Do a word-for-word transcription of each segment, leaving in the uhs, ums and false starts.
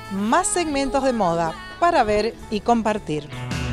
más segmentos de moda para ver y compartir.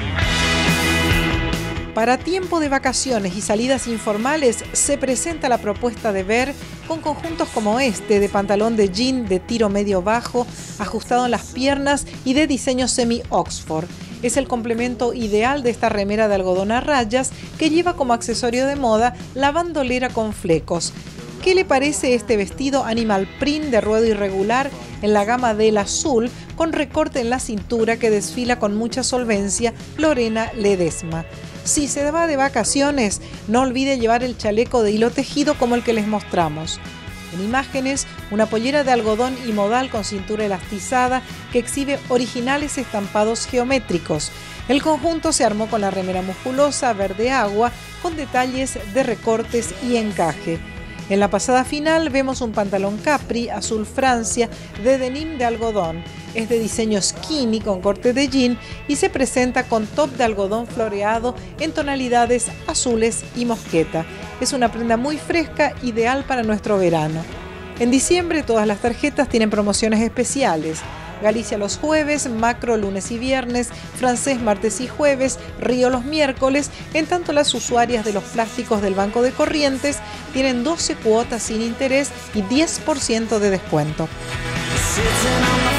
Para tiempo de vacaciones y salidas informales se presenta la propuesta de Ver con conjuntos como este, de pantalón de jean de tiro medio bajo, ajustado en las piernas y de diseño semi-Oxford. Es el complemento ideal de esta remera de algodón a rayas que lleva como accesorio de moda la bandolera con flecos. ¿Qué le parece este vestido animal print de ruedo irregular en la gama del azul con recorte en la cintura que desfila con mucha solvencia Lorena Ledesma? Si se va de vacaciones, no olvide llevar el chaleco de hilo tejido como el que les mostramos. En imágenes, una pollera de algodón y modal con cintura elastizada que exhibe originales estampados geométricos. El conjunto se armó con la remera musculosa verde agua con detalles de recortes y encaje. En la pasada final vemos un pantalón capri azul Francia de denim de algodón. Es de diseño skinny con corte de jean y se presenta con top de algodón floreado en tonalidades azules y mosqueta. Es una prenda muy fresca, ideal para nuestro verano. En diciembre todas las tarjetas tienen promociones especiales. Galicia los jueves, Macro lunes y viernes, Francés martes y jueves, Río los miércoles, en tanto las usuarias de los plásticos del Banco de Corrientes tienen doce cuotas sin interés y diez por ciento de descuento.